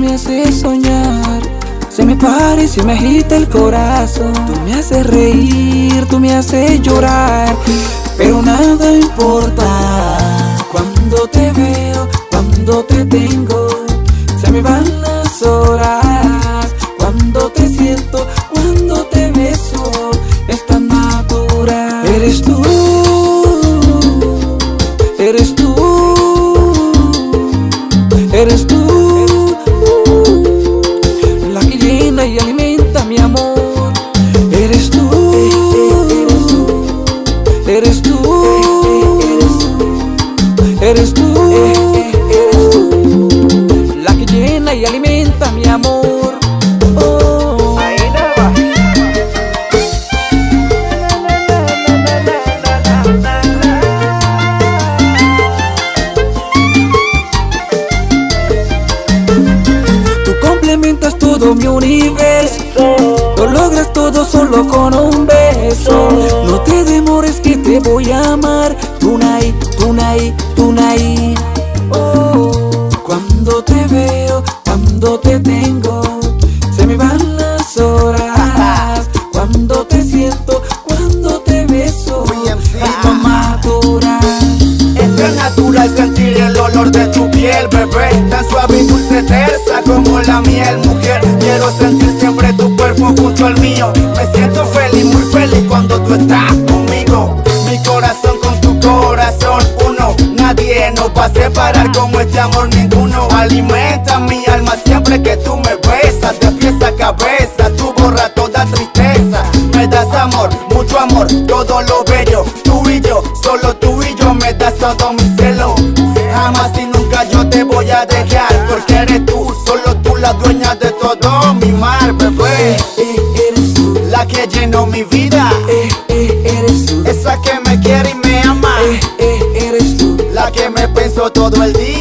me haces soñar, se me para y se me agita el corazón. Tú me haces reír, tú me haces llorar, pero nada importa. Cuando te veo, cuando te tengo, se me van las horas. Cuando te siento, cuando te beso, es tan natural. Eres tú, eres tú, eres tú, la que llena y alimenta mi amor. Eres tú, eres tú, eres tú, la que llena y alimenta mi amor. Oh. Tú complementas todo mi universo, lo logras todo solo con un beso. No te demores que te voy a amar, tonight, tonight, tonight. Oh, cuando te veo, cuando te tengo, se me van las horas. Cuando te siento, cuando te beso, es tan natural. Es tan natural sentir el olor de tu piel, bebé, tan suave y dulce, tersa como la miel. Mujer, quiero sentir siempre tu cuerpo junto al mío. Me siento feliz, muy feliz cuando tú estás conmigo. Mi corazón con tu corazón, uno, nadie nos va a separar como este amor ninguno. Alimenta mi alma siempre que tú me besas, de pies a cabeza, tú borras toda tristeza. Me das amor, mucho amor, todo lo bello. Tú y yo, solo tú y yo, me das todo mi celo. Jamás y nunca yo te voy a dejar, porque eres tú, solo tú la dueña de todo mi mar, bebé. Eres tú, la que llenó mi vida, eres tú, esa que me quiere y me ama, eres tú, la que me pensó todo el día.